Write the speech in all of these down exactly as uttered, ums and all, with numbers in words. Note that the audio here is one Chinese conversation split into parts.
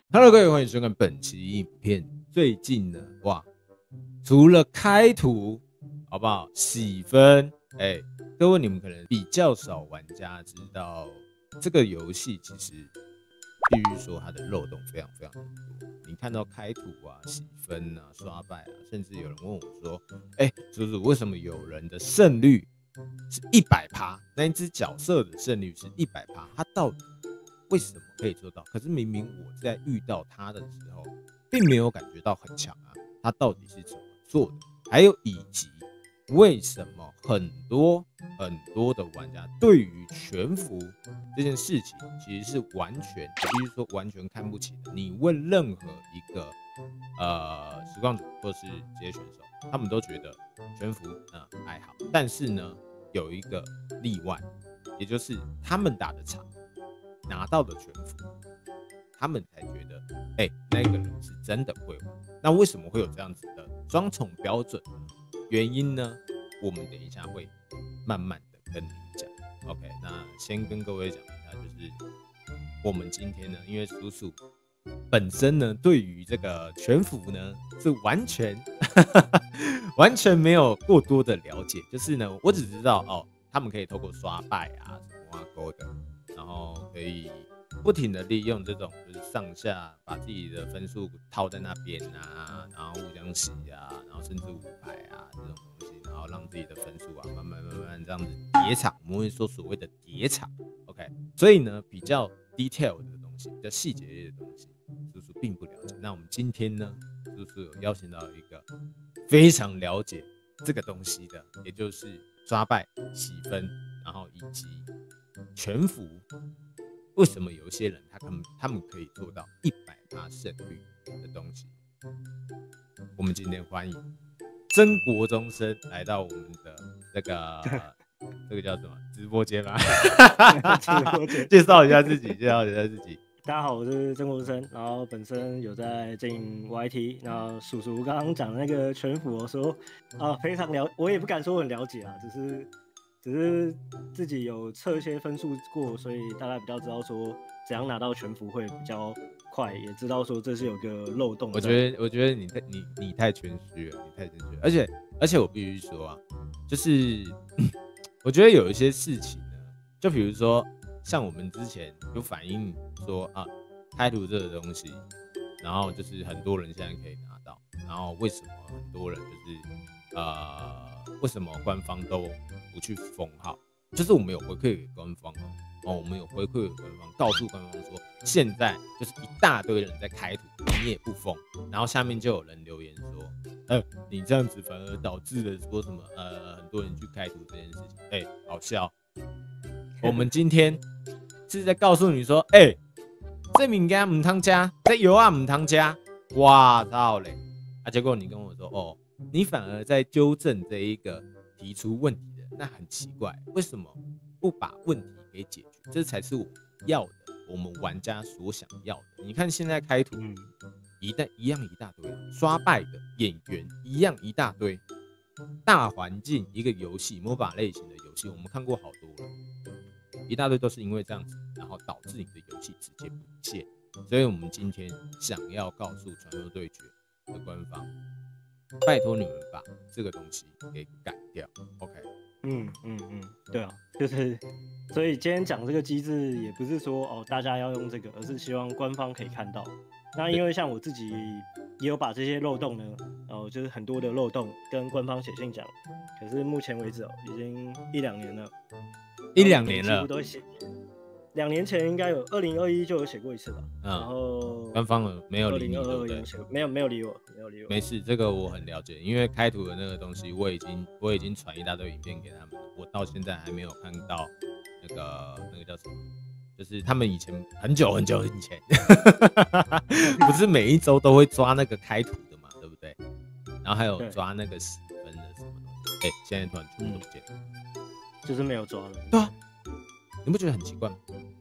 Hello， 各位，欢迎收看本期影片。最近呢，哇，除了开图，好不好？洗分，哎、欸，各位你们可能比较少玩家知道，这个游戏其实必须说它的漏洞非常非常的多。你看到开图啊、洗分啊、刷败啊，甚至有人问我说：“哎、欸，叔叔，为什么有人的胜率是一百趴？那一只角色的胜率是一百趴？他到底为什么可以做到？可是明明我在遇到他的时候，并没有感觉到很强啊，他到底是怎么做的？还有以及为什么很多很多的玩家对于全服这件事情其实是完全，必须说完全看不起的。你问任何一个呃实况主或是职业选手，他们都觉得全服嗯还好，但是呢有一个例外，也就是他们打的场。拿到的全服，他们才觉得，哎、欸，那个人是真的会玩。那为什么会有这样子的双重标准呢？原因呢，我们等一下会慢慢的跟你们讲。OK， 那先跟各位讲一下，就是我们今天呢，因为叔叔本身呢，对于这个全服呢是完全完全没有过多的了解，就是呢，我只知道哦，他们可以透过刷败啊、什么啊勾的。然后可以不停的利用这种就是上下把自己的分数套在那边啊，然后互相洗啊，然后甚至五排啊这种东西，然后让自己的分数啊慢慢慢慢这样子叠场，我们会说所谓的叠场 ，OK， 所以呢比较 detail 的东西，比较细节类的东西，叔叔并不了解。那我们今天呢，叔叔有邀请到一个非常了解这个东西的，也就是抓败、洗分，然后以及全服，为什么有些人他们他们可以做到一百趴胜率的东西？我们今天欢迎曾国中生来到我们的这个这个叫什么直播间吗？ 直播间介绍一下自己，介绍一下自己。 大家好，我是曾国生，然后本身有在经营 Y T， 然后叔叔刚刚讲的那个全服，我说啊非常了，我也不敢说我很了解啊，只是只是自己有测一些分数过，所以大概比较知道说怎样拿到全服会比较快，也知道说这是有个漏洞。 我觉得我觉得你太你你太谦虚了，你太谦虚了，而且而且我必须说啊，就是我觉得有一些事情呢，就比如说像我们之前有反映说啊，开图这个东西，然后就是很多人现在可以拿到，然后为什么很多人就是呃，为什么官方都不去封号？就是我们有回馈给官方哦，哦，我们有回馈给官方，告诉官方说，现在就是一大堆人在开图，你也不封，然后下面就有人留言说，呃，你这样子反而导致了说什么呃，很多人去开图这件事情，哎、欸，好笑。我们今天是在告诉你说，哎、欸，这物件唔通加，这油啊唔通加，哇操嘞！啊，结果你跟我说，哦，你反而在纠正这一个提出问题的，那很奇怪，为什么不把问题给解决？这才是我们要的，我们玩家所想要的。你看现在开图， 嗯， 一代一样一大堆，刷败的演员一样一大堆，大环境一个游戏 M O B A 类型的游戏，我们看过好多了。一大堆都是因为这样子，然后导致你的游戏直接不见。所以我们今天想要告诉传说对决的官方，拜托你们把这个东西给改掉。OK？ 嗯嗯嗯，对啊，就是所以今天讲这个机制，也不是说哦大家要用这个，而是希望官方可以看到。那因为像我自己也有把这些漏洞呢，哦就是很多的漏洞跟官方写信讲，可是目前为止哦已经一两年了。 一两年了， 几乎都写。两年前应该有，二零二一就有写过一次吧。嗯、然后官方没有理你，对不对？ 没有没有理我，没有理我。 没事，这个我很了解，因为开图的那个东西，我已经我已经传一大堆影片给他们了，我到现在还没有看到那个那个叫什么，就是他们以前很久很久以前，不是每一周都会抓那个开图的嘛，对不对？然后还有抓那个十分的什么东西，哎、欸，现在突然全部都不见了。嗯就是没有抓了， 对啊，你不觉得很奇怪吗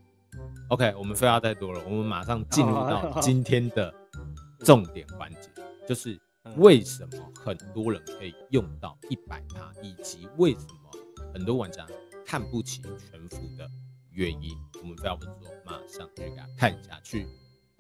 ？OK， 我们废话太多了，我们马上进入到今天的重点环节，就是为什么很多人可以用到一百趴，以及为什么很多玩家看不起全服的原因。我们废话不多说，马上就给他看下去。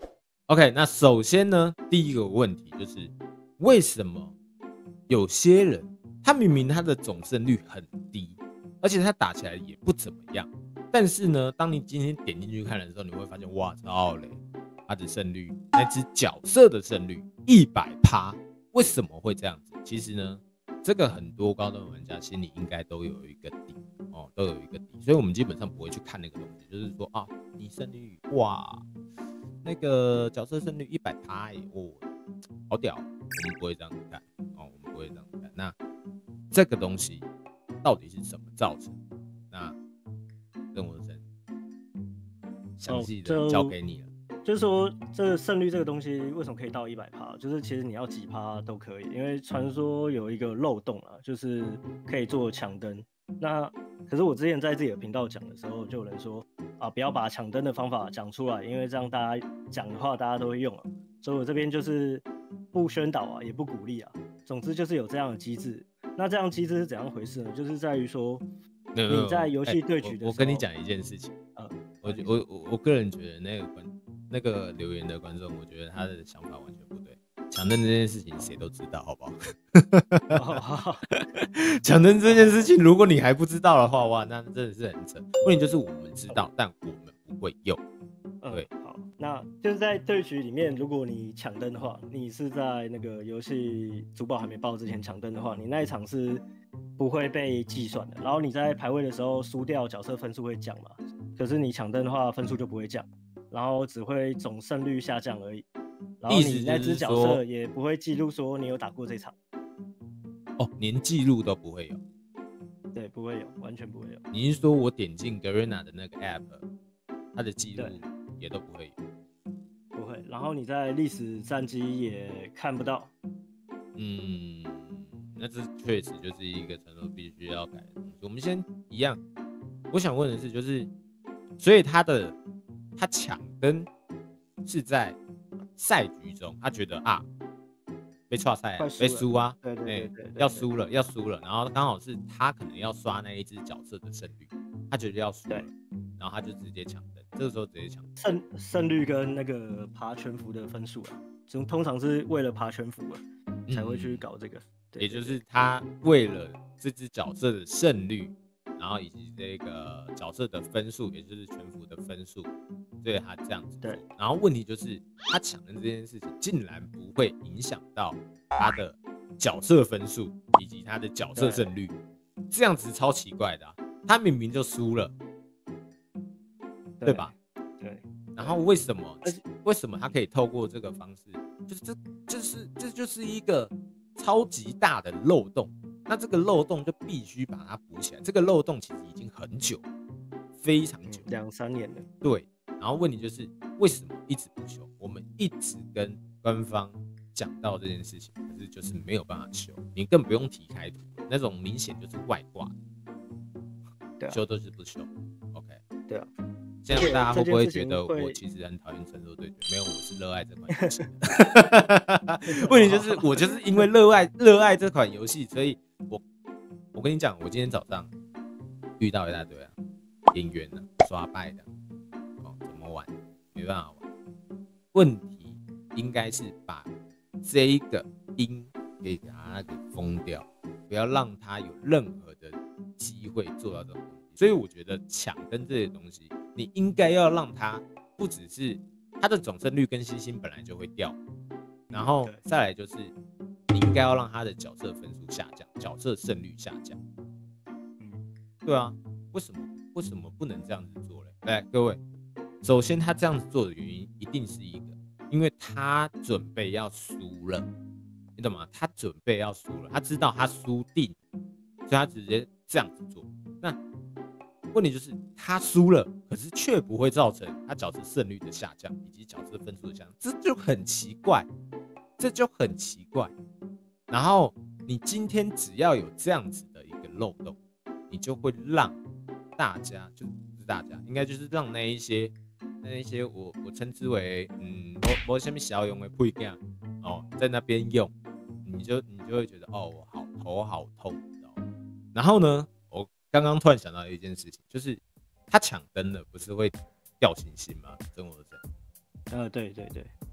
OK， 那首先呢，第一个问题就是为什么有些人他明明他的总胜率很低，而且他打起来也不怎么样，但是呢，当你今天点进去看的时候，你会发现，哇操嘞，他的胜率，那只角色的胜率一百趴，为什么会这样子？其实呢，这个很多高端玩家心里应该都有一个底哦，都有一个底，所以我们基本上不会去看那个东西，就是说啊，你胜率哇。那个角色胜率一百趴，哦，好屌！我们不会这样子看哦，我们不会这样子看。那这个东西到底是什么造成？那任我生详细的交给你了。 哦、就是说，这个胜率这个东西为什么可以到一百趴？就是其实你要几趴都可以，因为传说有一个漏洞啊，就是可以做抢灯。那可是我之前在自己的频道讲的时候，就有人说啊，不要把抢灯的方法讲出来，因为这样大家讲的话大家都会用啊。所以我这边就是不宣导啊，也不鼓励啊。总之就是有这样的机制。那这样机制是怎样回事呢？就是在于说你在游戏对局的时候、 欸我，我跟你讲一件事情，呃，我我我我个人觉得那个观那个留言的观众，我觉得他的想法完全不对。抢灯这件事情谁都知道，好不好？抢灯这件事情，如果你还不知道的话，哇，那真的是很扯。问题就是我们知道，但我们不会用。对， 嗯、好，那就是在对局里面，如果你抢灯的话，你是在那个游戏主宝还没爆之前抢灯的话，你那一场是不会被计算的。然后你在排位的时候输掉，角色分数会降嘛？可是你抢灯的话，分数就不会降，然后只会总胜率下降而已。然后你那只角色也不会记录说你有打过这场， 哦，连记录都不会有， 对，不会有，完全不会有。 你是说我点进 Garena 的那个 App， 它的记录也都不会有？ 不会。然后你在历史战绩也看不到。 嗯，那这确实就是一个传说必须要改的东西。我们先一样，我想问的是，就是所以他的他抢灯是在赛局中，他觉得啊，被挫赛啊，被输啊， 对对 对, 对, 对, 对， 要输了，要输了，然后刚好是他可能要刷那一只角色的胜率，他觉得要输了，然后他就直接抢灯，这个时候直接抢胜胜率跟那个爬全服的分数啊，通常是为了爬全服啊、嗯、才会去搞这个，对对对， 也就是他为了这只角色的胜率。然后以及这个角色的分数，也就是全服的分数，所以他这样子做。 对。 然后问题就是他抢的这件事情，竟然不会影响到他的角色分数以及他的角色胜率，这样子超奇怪的、啊。他明明就输了，对吧？ 对。 然后为什么？为什么他可以透过这个方式？就是这，就是这就是一个超级大的漏洞。那这个漏洞就必须把它补起来。这个漏洞其实已经很久，非常久， 两三年了。 对。然后问题就是为什么一直不修？我们一直跟官方讲到这件事情，可是就是没有办法修。你更不用提开图，那种明显就是外挂， 对、啊， 修都是不修。OK， 对啊。 这样大家会不会觉得我其实很讨厌传说对决？没有，我是热爱这款游戏的。问题就是我就是因为热爱热爱这款游戏，所以我我跟你讲，我今天早上遇到一大堆啊，演员啊，刷败的，哦，怎么玩？没办法玩。问题应该是把这一个因给它给封掉，不要让它有任何的机会做到这种东西。所以我觉得抢跟这些东西。你应该要让它不只是它的总胜率跟星星本来就会掉，然后再来就是你应该要让它的角色分数下降，角色胜率下降。嗯，对啊，为什么为什么不能这样子做嘞？来，各位，首先他这样子做的原因一定是一个，因为他准备要输了，你懂吗？他准备要输了，他知道他输定，所以他直接这样子做。那问题就是他输了，可是却不会造成他角色胜率的下降以及角色分数的下降，这就很奇怪，这就很奇怪。然后你今天只要有这样子的一个漏洞，你就会让大家，就不是大家，应该就是让那一些那一些我我称之为嗯，没没什么小用的配件哦，在那边用，你就你就会觉得哦，我好头好痛，你知道吗？然后呢？刚刚突然想到一件事情，就是他抢灯了，不是会掉星星吗？真我真， 呃，对对对，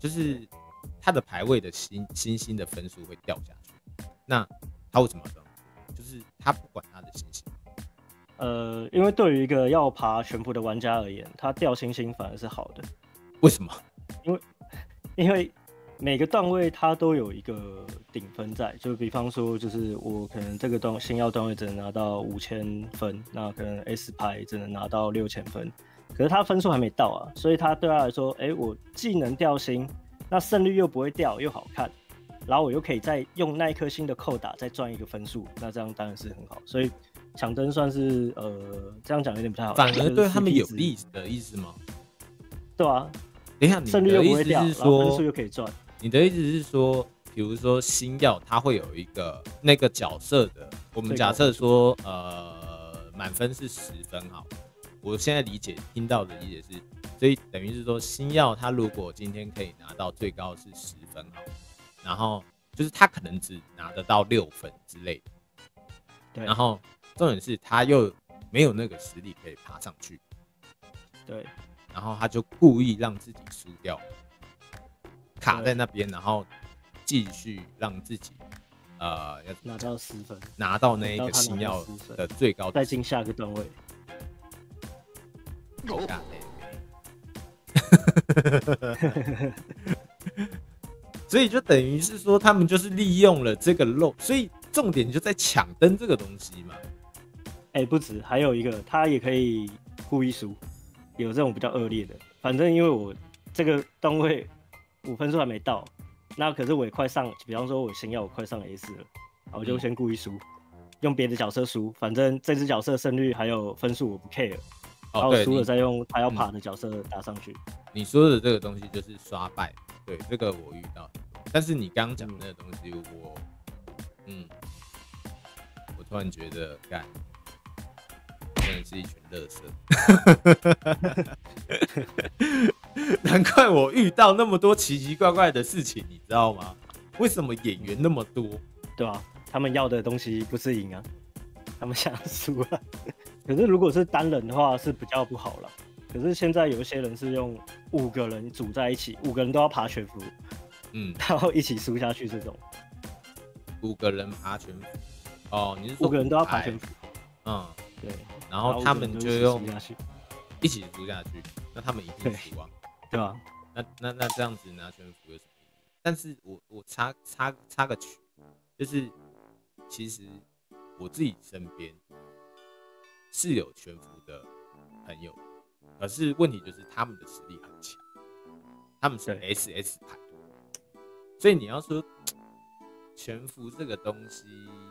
就是他的排位的星星星的分数会掉下去。那他为什么要这样做？就是他不管他的星星。 呃，因为对于一个要爬全服的玩家而言，他掉星星反而是好的。 为什么？ 因为因为每个段位它都有一个顶分在，就比方说，就是我可能这个段星耀段位只能拿到五千分，那可能 S 排只能拿到六千分，可是他分数还没到啊，所以他对他来说，哎、欸，我既能掉星，那胜率又不会掉，又好看，然后我又可以再用那一颗星的扣打再赚一个分数，那这样当然是很好。所以抢灯算是呃，这样讲有点不太好， 反而对他们有利的意思吗？ 对啊， 等一下，你胜率又不会掉， 然后分数又可以赚。 你的意思是说，比如说星耀，它会有一个那个角色的，我们假设说，呃，满分是十分好。我现在理解听到的理解是，所以等于是说，星耀它如果今天可以拿到最高是十分好，然后就是他可能只拿得到六分之类的， 对。 然后重点是他又没有那个实力可以爬上去， 对。 然后他就故意让自己输掉。卡在那边，然后继续让自己呃拿到十分， 拿到那一个星耀的最高， 再进下个段位。 所以就等于是说，他们就是利用了这个漏，所以重点就在抢灯这个东西嘛。 哎、欸，不止，还有一个，他也可以故意输，有这种比较恶劣的。反正因为我这个段位。五分数还没到，那可是我也快上，比方说我星耀我快上 A 四了，我就先故意输，用别的角色输，反正这只角色胜率还有分数我不 care， 然后输了再用他要爬的角色打上去。 你说的这个东西就是刷败，对，这个我遇到，但是你刚刚讲的那个东西，我，嗯，我突然觉得，干，真的是一群垃圾。难怪我遇到那么多奇奇怪怪的事情，你知道吗？为什么演员那么多？ 对啊，他们要的东西不是赢啊，他们想输啊。可是如果是单人的话是比较不好了。可是现在有一些人是用五个人组在一起，五个人都要爬全服，嗯，然后一起输下去这种。 五个人爬全服？哦，你是说五个人都要爬全服？ 嗯， 对。 然后他们就用一起输下去，那他们一定输啊。 对吧？ 那那那这样子拿全服有什么意义？但是我我插插插个曲，就是其实我自己身边是有全服的朋友，可是问题就是他们的实力很强，他们是 S S 牌，所以你要说全服这个东西，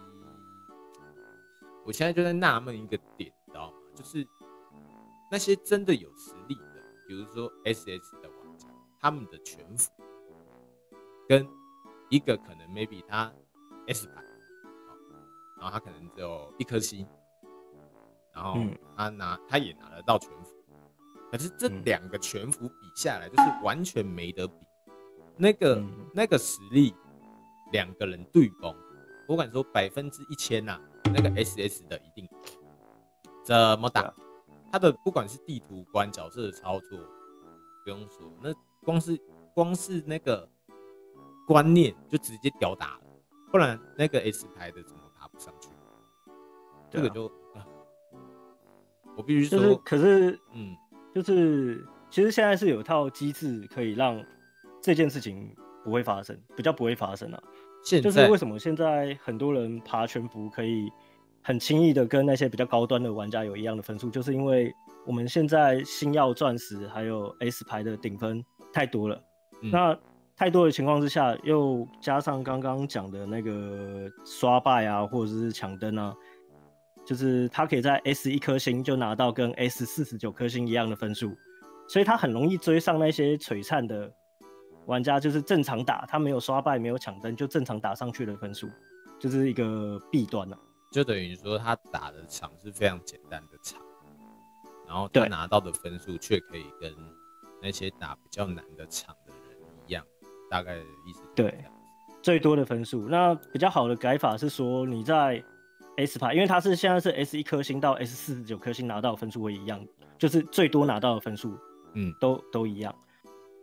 我现在就在纳闷一个点，你知道吗？就是那些真的有实力的。比如说 S S 的玩家，他们的全服跟一个可能 maybe 他 S 牌，然后他可能只有一颗星，然后他拿他也拿得到全服，可是这两个全服比下来就是完全没得比，那个那个实力两个人对崩，我敢说百分之一千呐，那个 S S 的一定怎么打？他的不管是地图关、角色的操作，不用说，那光是光是那个观念就直接吊打了，不然那个 S 牌的怎么爬不上去？这个就，啊、我必须说， 就是、可是， 嗯， 就是其实现在是有一套机制可以让这件事情不会发生，比较不会发生啊。 现在就是为什么现在很多人爬全服可以很轻易的跟那些比较高端的玩家有一样的分数，就是因为我们现在星耀、钻石还有 S 牌的顶分太多了，嗯、那太多的情况之下，又加上刚刚讲的那个刷败啊，或者是抢灯啊，就是他可以在 S 一颗星就拿到跟 S 四十九颗星一样的分数，所以他很容易追上那些璀璨的玩家，就是正常打，他没有刷败，没有抢灯，就正常打上去的分数，就是一个弊端啊。 就等于说他打的场是非常简单的场，然后他拿到的分数却可以跟那些打比较难的场的人一样，大概的意思就是这样子。 对，最多的分数。那比较好的改法是说，你在 S 牌，因为它是现在是 S 一颗星到 S 四十九颗星拿到的分数会一样，就是最多拿到的分数，嗯，都都一样。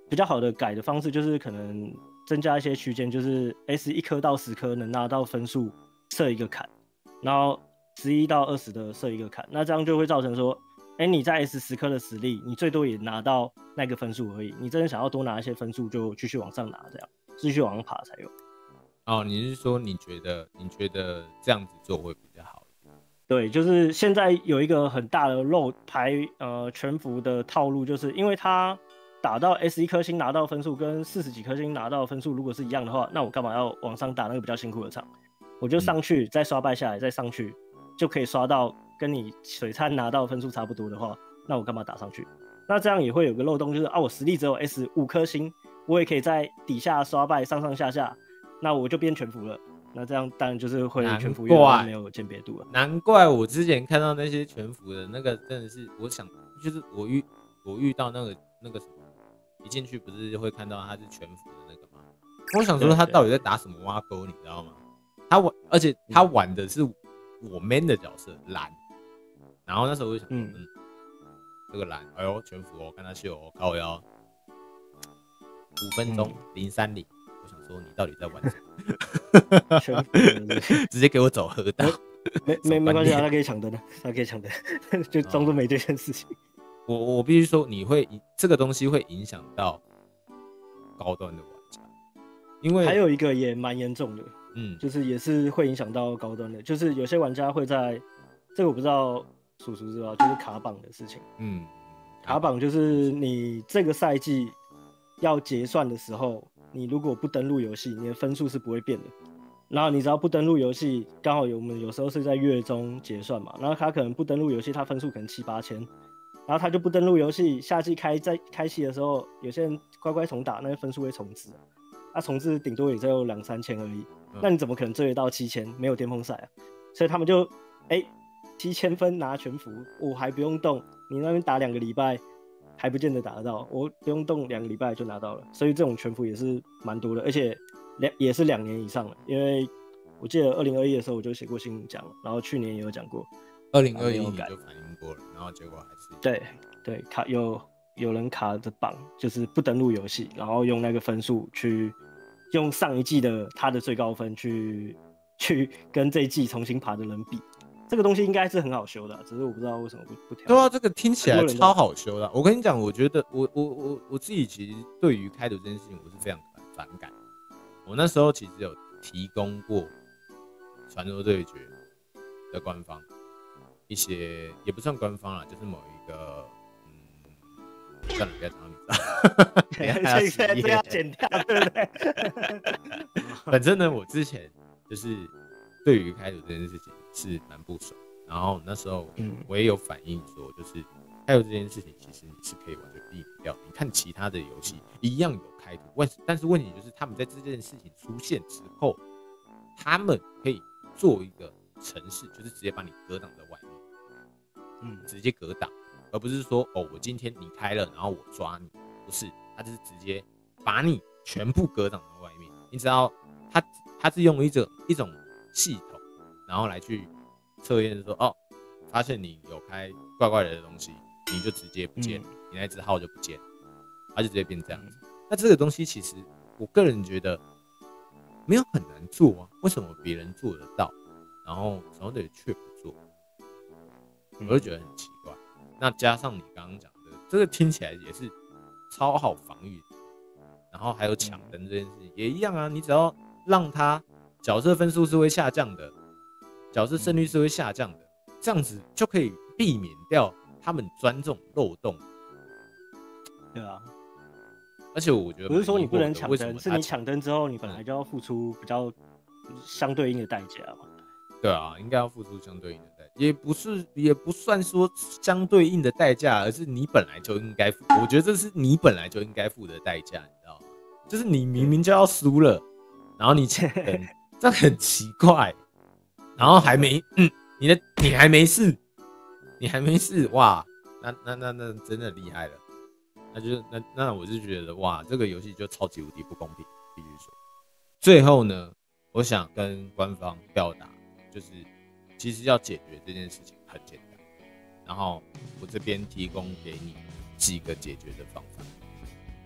比较好的改的方式就是可能增加一些区间，就是 S 一颗到十颗能拿到分数设一个坎，然后十一到二十的设一个坎，那这样就会造成说，哎，你在 S 十颗的实力，你最多也拿到那个分数而已。你真的想要多拿一些分数，就继续往上拿，这样继续往上爬才有。 哦，你是说你觉得你觉得这样子做会比较好？ 对，就是现在有一个很大的漏排呃全服的套路，就是因为他打到 S 一颗星拿到分数跟四十几颗星拿到分数如果是一样的话，那我干嘛要往上打那个比较辛苦的场？我就上去、嗯、再刷败下来，再上去就可以刷到跟你璀璨拿到分数差不多的话，那我干嘛打上去？那这样也会有个漏洞，就是啊，我实力只有 S 五颗星，我也可以在底下刷败上上下下，那我就变全服了。那这样当然就是会全服越来越没有鉴别度了。 难怪我之前看到那些全服的那个，真的是我想，就是我遇我遇到那个那个什么，一进去不是会看到他是全服的那个吗？我想说他到底在打什么挖沟，你知道吗？他玩，而且他玩的是我 man 的角色蓝，然后那时候我就想，嗯，嗯这个蓝，哎呦全服哦，看他秀哦，靠腰，五分钟零三零。说你到底在玩什么？ 全服直接给我走河道， 没没没关系啊，他可以抢灯的，他可以抢灯，就装作没这件事情。 我我必须说，你会这个东西会影响到高端的玩家，因为还有一个也蛮严重的， 嗯， 就是也是会影响到高端的，就是有些玩家会在这个我不知道叔叔知道，就是卡榜的事情。嗯，卡榜就是你这个赛季要结算的时候。你如果不登录游戏，你的分数是不会变的。然后你只要不登录游戏，刚好有我们有时候是在月中结算嘛，然后他可能不登录游戏，他分数可能七八千，然后他就不登录游戏，夏季开在开戏的时候，有些人乖乖重打，那个分数会重置，那、啊、重置顶多也只有两三千而已，嗯、那你怎么可能追得到七千？没有巅峰赛啊，所以他们就哎七千分拿全服，我还不用动，你那边打两个礼拜。还不见得打得到，我不用动两个礼拜就拿到了，所以这种全服也是蛮多的，而且也是两年以上了。因为我记得二零二一的时候我就写过新闻讲，然后去年也有讲过。 二零二一你就反映过了，然后结果还是对对卡有有人卡着榜，就是不登录游戏，然后用那个分数去用上一季的他的最高分去去跟这一季重新爬的人比。这个东西应该是很好修的、啊，只是我不知道为什么不不调。 对啊，这个听起来超好修的、啊。我跟你讲，我觉得我我我我自己其实对于开图这件事情我是非常反感。我那时候其实有提供过传说对决的官方一些，也不算官方啦，就是某一个嗯，算了，不要讲名字， 这个要剪掉，对不对？ 反正呢，我之前就是对于开图这件事情。是蛮不爽，然后那时候我也有反映说，就是开图这件事情，其实你是可以完全避免掉。你看其他的游戏一样有开图，但是问题就是他们在这件事情出现之后，他们可以做一个程式，就是直接把你格挡在外面，嗯，直接格挡，而不是说哦，我今天你开了，然后我抓你，不是，他就是直接把你全部格挡在外面。你知道，他他是用一种一种系统。然后来去测验说，哦，发现你有开怪怪的东西，你就直接不见，嗯、你那只号就不见，它就直接变这样子。那这个东西其实我个人觉得没有很难做啊，为什么别人做得到，然后传说对决却不做？我就觉得很奇怪。那加上你刚刚讲的，这个听起来也是超好防御，然后还有抢灯这件事情也一样啊，你只要让他角色分数是会下降的。角色胜率是会下降的，这样子就可以避免掉他们钻这种漏洞。 对啊， 而且我觉得不是说你不能抢灯，是你抢灯之后，你本来就要付出比较相对应的代价嘛。 对啊，应该要付出相对应的代价，也不是也不算说相对应的代价，而是你本来就应该付。我觉得这是你本来就应该付的代价，你知道吗？就是你明明就要输了，然后你抢灯，这很奇怪。然后还没，嗯，你的你还没事，你还没事，哇，那那那那真的厉害了，那就那那我就觉得哇，这个游戏就超级无敌不公平，必须说。最后呢，我想跟官方表达，就是其实要解决这件事情很简单，然后我这边提供给你几个解决的方法。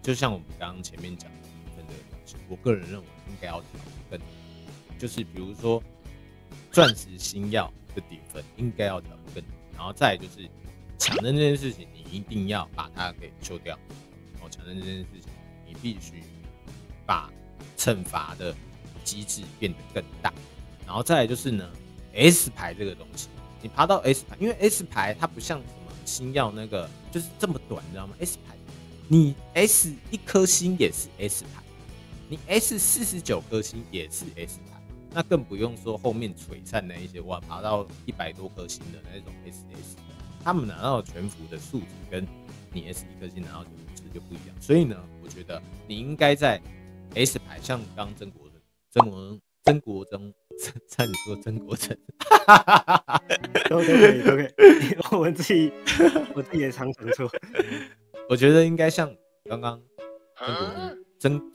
就像我们刚刚前面讲的评分这个东西，我个人认为应该要调更，就是比如说钻石星耀的顶分应该要调更，然后再来就是抢针这件事情，你一定要把它给修掉。然后抢针这件事情，你必须把惩罚的机制变得更大。然后再来就是呢 ，S 牌这个东西，你爬到 S 牌，因为 S 牌它不像什么星耀那个就是这么短，你知道吗 ？S 牌。你 S 一颗星也是 S 牌，你 S 四十九颗星也是 S 牌，那更不用说后面璀璨的一些哇，爬到一百多颗星的那种 S S 的，他们拿到全服的数值跟你 S 一颗星拿到的数值就不一样。所以呢，我觉得你应该在 S 牌，像刚刚曾国曾国曾国忠，差点说曾国成， 都都可以都可以，我们自己我自己也常常错。 我觉得应该像刚刚曾国曾，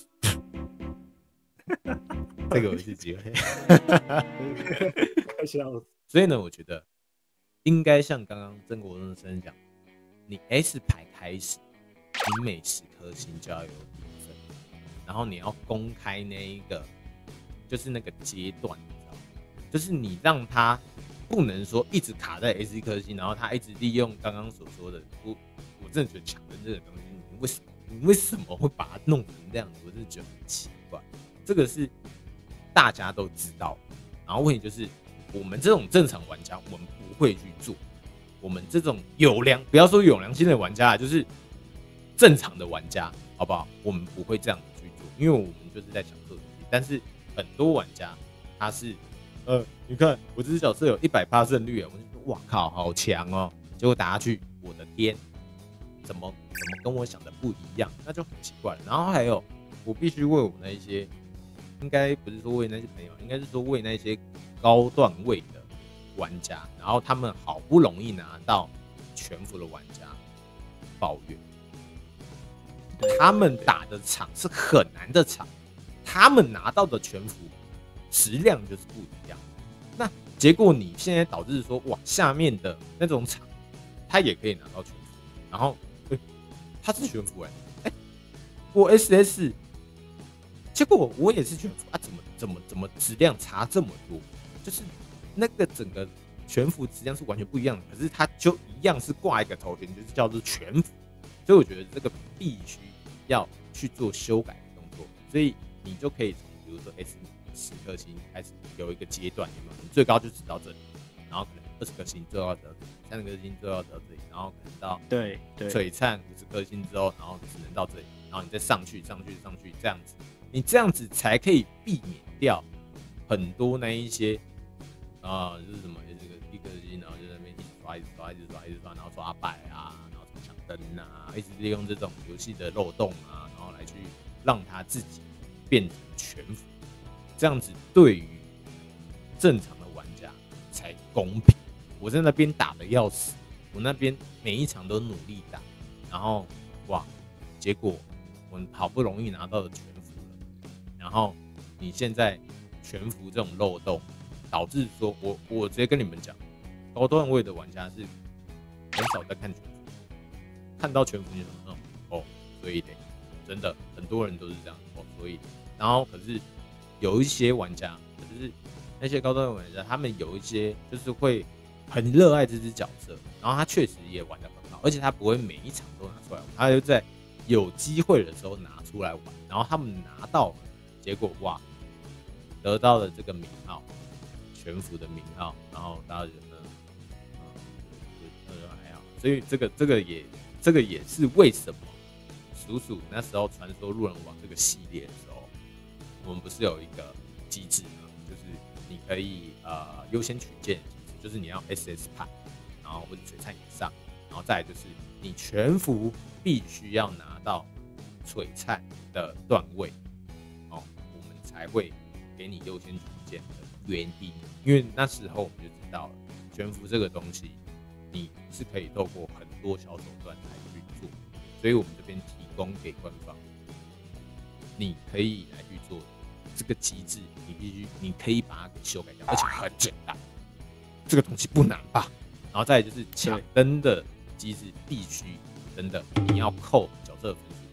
这个我是机会， 快笑死。 所以呢，我觉得应该像刚刚曾国忠先生讲，你 S 牌开始，你每十颗星就要有评分，然后你要公开那一个，就是那个阶段，你知道吗？就是你让他不能说一直卡在 S 一颗星，然后他一直利用刚刚所说的我。我真的觉得抢针这个东西，你为什么你为什么会把它弄成这样子？我真的觉得很奇怪。这个是大家都知道，然后问题就是我们这种正常玩家，我们不会去做。我们这种有良，不要说有良心的玩家，就是正常的玩家，好不好？我们不会这样子去做，因为我们就是在享受游戏。但是很多玩家他是，呃，你看我这只角色有一百趴胜率，我就说哇靠，好强哦！结果打下去，我的天！怎么怎么跟我想的不一样，那就很奇怪了。然后还有，我必须为我那一些，应该不是说为那些朋友，应该是说为那些高段位的玩家，然后他们好不容易拿到全服的玩家抱怨，他们打的场是很难的场，他们拿到的全服质量就是不一样。那结果你现在导致说，哇，下面的那种场，他也可以拿到全服，然后。他是全服哎、欸，哎、欸，我 S S， 结果我也是全服啊，怎么怎么怎么质量差这么多？就是那个整个全服质量是完全不一样的，可是它就一样是挂一个头衔，就是叫做全服。所以我觉得这个必须要去做修改的动作，所以你就可以从比如说 S 十颗星开始有一个阶段，有没有？你最高就只到这里，然后可能二十颗星最高到这里。三十颗星最后到这里，然后可能到对对璀璨五十颗星之后，然后只能到这里，然后你再上去上去上去这样子，你这样子才可以避免掉很多那一些啊、呃，就是什么这个一颗星，然后就在那边一直刷一直刷一直刷一直刷，然后刷败啊，然后抢灯啊，一直利用这种游戏的漏洞啊，然后来去让他自己变成全服，这样子对于正常的玩家才公平。我在那边打的要死，我那边每一场都努力打，然后哇，结果我好不容易拿到了全服了，然后你现在全服这种漏洞，导致说我我直接跟你们讲，高段位的玩家是很少在看全服，看到全服就说哦，所以得真的很多人都是这样哦，所以然后可是有一些玩家，就是那些高段位玩家，他们有一些就是会。很热爱这只角色，然后他确实也玩得很好，而且他不会每一场都拿出来玩，他就在有机会的时候拿出来玩，然后他们拿到了，结果哇，得到了这个名号，全服的名号，然后大家觉得，嗯，那就还好，所以这个这个也这个也是为什么鼠鼠那时候传说路人王这个系列的时候，我们不是有一个机制吗？就是你可以呃优先取件。就是你要 S S 牌，然后或者璀璨以上，然后再来就是你全服必须要拿到璀璨的段位，哦，我们才会给你优先取件的原因。因为那时候我们就知道了，全服这个东西你是可以透过很多小手段来去做，所以我们这边提供给官方，你可以来去做这个机制，你必须你可以把它给修改掉，而且很简单。这个东西不难吧？然后再来就是抢灯的机制，必须真的你要扣角色分数，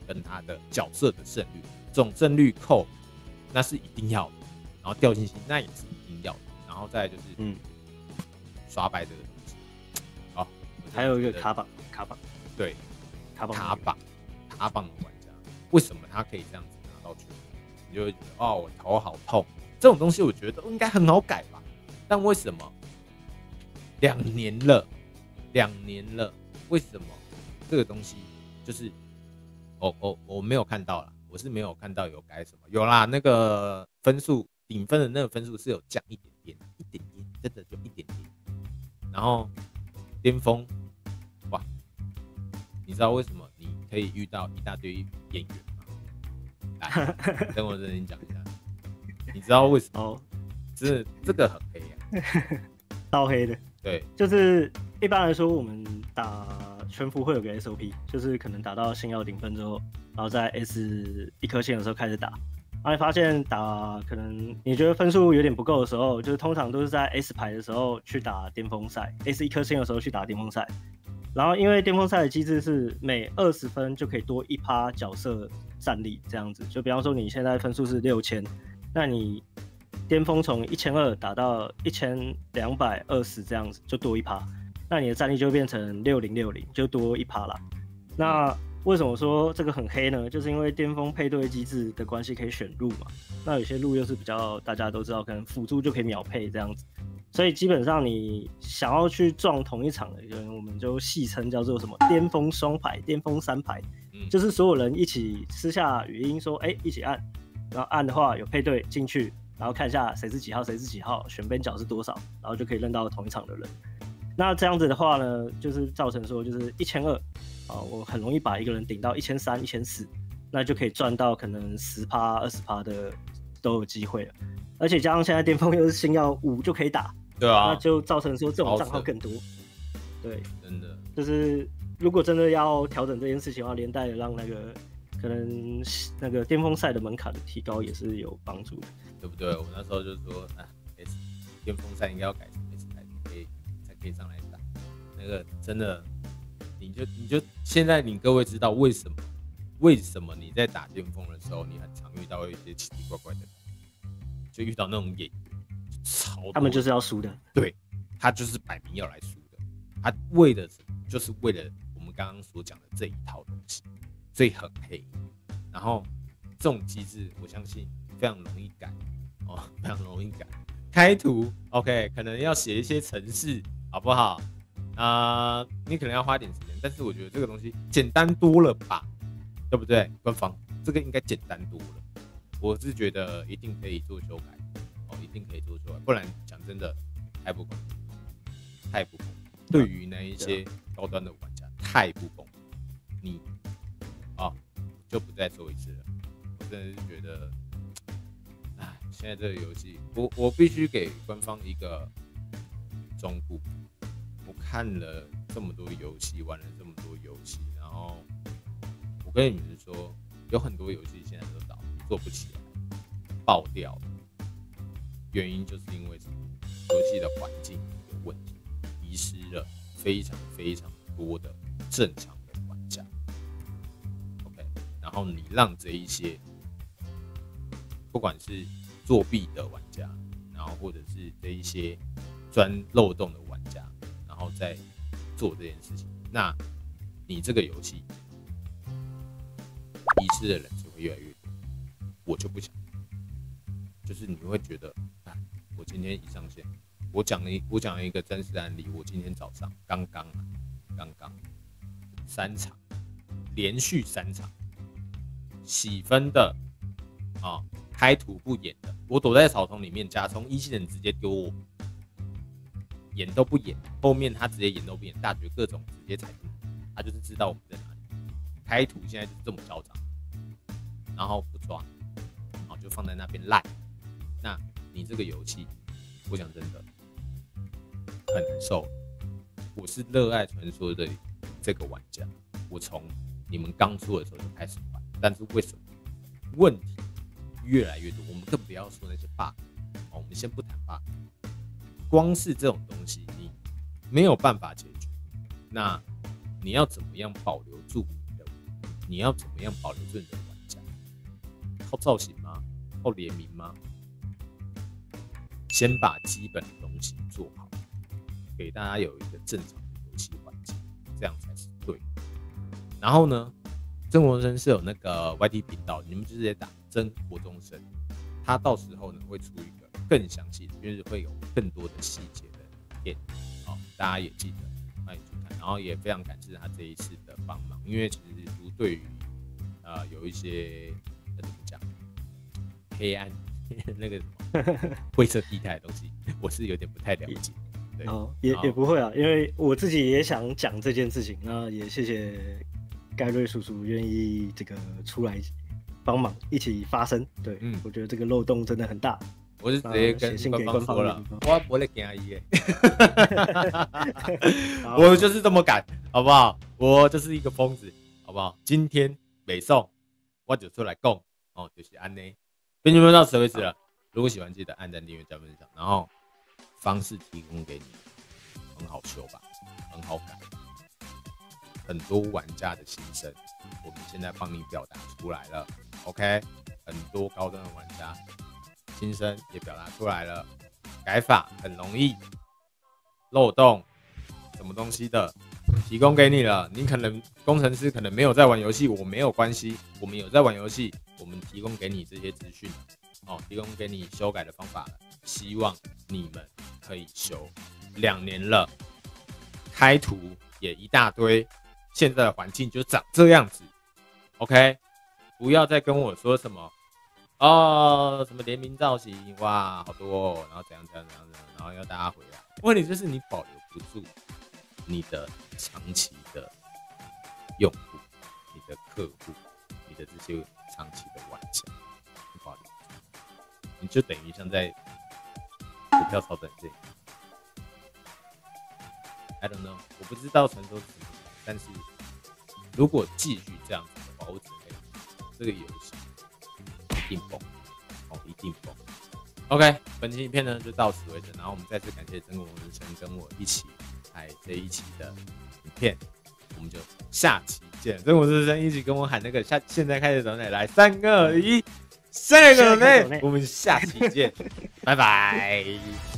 跟他的角色的胜率，总胜率扣那是一定要的，然后掉进去那也是一定要的，然后再来就是嗯刷白这个东西，好， 还有一个卡榜卡榜， 对， 卡榜卡榜卡榜的玩家，为什么他可以这样子拿到全？你就会觉得哦，我头好痛，这种东西我觉得应该很好改吧，但为什么两年了，两年了，为什么这个东西就是我我我没有看到啦，我是没有看到有改什么，有啦，那个分数顶分的那个分数是有降一点点，一点点，真的就一点点。然后巅峰，哇，你知道为什么你可以遇到一大堆演员吗？来，等我认真讲一下，你知道为什么？哦，这这个很黑啊， 超黑的。 对， 就是一般来说，我们打全服会有个 S O P， 就是可能打到星耀顶分之后，然后在 S 一颗星的时候开始打。然后你发现打可能你觉得分数有点不够的时候，就是通常都是在 S 排的时候去打巅峰赛 ，S 一颗星的时候去打巅峰赛。然后因为巅峰赛的机制是每二十分就可以多一趴角色战力这样子，就比方说你现在分数是六千，那你巅峰从一千二打到一千两百二十这样子，就多一趴，那你的战力就变成六零六零，就多一趴啦。那为什么说这个很黑呢？就是因为巅峰配对机制的关系，可以选路嘛。那有些路又是比较大家都知道，可能辅助就可以秒配这样子，所以基本上你想要去撞同一场的人，我们就戏称叫做什么巅峰双排、巅峰三排，嗯、就是所有人一起私下语音说，哎、欸，一起按，然后按的话有配对进去，然后看一下谁是几号，谁是几号，选边角是多少，然后就可以认到同一场的人。那这样子的话呢，就是造成说就是一千二啊，我很容易把一个人顶到一千三、一千四，那就可以赚到可能十趴、二十趴的都有机会了。而且加上现在巅峰又是星耀五就可以打， 对啊， 那就造成说这种账号更多。对， 真的就是如果真的要调整这件事情的话，连带的让那个可能那个巅峰赛的门槛的提高也是有帮助的， 对不对？我那时候就说啊 ，S 巅峰赛应该要改成 S 才可以才可以上来打，那个真的。你就你就现在你各位知道为什么为什么你在打巅峰的时候，你很常遇到一些奇奇怪怪的人，就遇到那种演员，超多， 他们就是要输的， 对，他就是摆明要来输的，他为的就是为了我们刚刚所讲的这一套东西，所以很黑。然后这种机制，我相信非常容易改哦，非常容易改。开图 OK， 可能要写一些程式，好不好？啊、呃，你可能要花点时间，但是我觉得这个东西简单多了吧，对不对？官方这个应该简单多了，我是觉得一定可以做修改，哦，一定可以做修改，不然讲真的太不公平，太不公平。对于那一些高端的玩家太不公平，你啊、哦、就不再说一次了，我真的是觉得，哎，现在这个游戏，我我必须给官方一个忠告。我看了这么多游戏，玩了这么多游戏，然后我跟你们说，有很多游戏现在都倒，做不起来，爆掉了。原因就是因为什么？游戏的环境有问题，遗失了非常非常多的正常的玩家。OK， 然后你让这一些不管是作弊的玩家，然后或者是这一些钻漏洞的玩家。然后再做这件事情，那你这个游戏遗失的人只会越来越多，我就不想，就是你会觉得，啊，我今天一上线，我讲了一我讲了一个真实的案例，我今天早上刚刚啊，刚刚三场，连续三场洗分的啊，开图不演的，我躲在草丛里面，甲虫一技能直接丢我。演都不演，后面他直接演都不演，大绝各种直接踩进，他就是知道我们在哪里。开图现在就是这么嚣张，然后不抓，然后就放在那边烂。那你这个游戏，我讲真的很难受。我是热爱传说的这个玩家，我从你们刚出的时候就开始玩，但是为什么问题越来越多？我们更不要说那些 bug， 我们先不谈 bug。光是这种东西你没有办法解决，那你要怎么样保留住你的你要怎么样保留住你的玩家？靠造型吗？靠联名吗？先把基本的东西做好，给大家有一个正常的游戏环境，这样才是对的。然后呢，曾国生是有那个 Y T 频道，你们就直接打曾国中生，他到时候呢会出一个更详细的，就是会有更多的细节的片，哦，大家也记得欢迎去看。然后也非常感谢他这一次的帮忙，因为其实书对于呃有一些呃怎么讲黑暗那个什么灰色地带的东西，我是有点不太了解。对， 哦，也也不会啊，因为我自己也想讲这件事情，那也谢谢盖瑞叔叔愿意这个出来帮忙一起发声。对，嗯，我觉得这个漏洞真的很大。 我是直接跟官方说了，我不会惊伊的，我就是这么敢，好不好？我就是一个疯子，好不好？今天北宋我就出来讲，哦，就是安内。本期节目到此为止了。如果喜欢，记得按赞、订阅、加分享。然后方式提供给你，很好修吧，很好改，很多玩家的心声，我们现在帮你表达出来了。OK， 很多高端的玩家心声也表达出来了，改法很容易，漏洞什么东西的提供给你了。你可能工程师可能没有在玩游戏，我没有关系，我们有在玩游戏，我们提供给你这些资讯，哦，提供给你修改的方法了，希望你们可以修。两年了，开图也一大堆，现在的环境就长这样子。OK， 不要再跟我说什么哦，什么联名造型，哇，好多哦，然后怎样怎样怎样怎样，然后要大家回来。问题就是你保留不住你的长期的用户、你的客户、你的这些长期的玩家，你保留不住，你就等于像在股票操作这样。I don't know， 我不知道传说是什么，但是如果继续这样子的话，我只能跟你说，这个游戏一定崩，哦，一定崩。OK， 本期影片呢就到此为止，然后我们再次感谢曾国生跟我一起拍这一期的影片，我们就下期见。曾国生一起跟我喊那个下，现在开始抖内来三二一，下一个抖内，我们下期见，拜拜。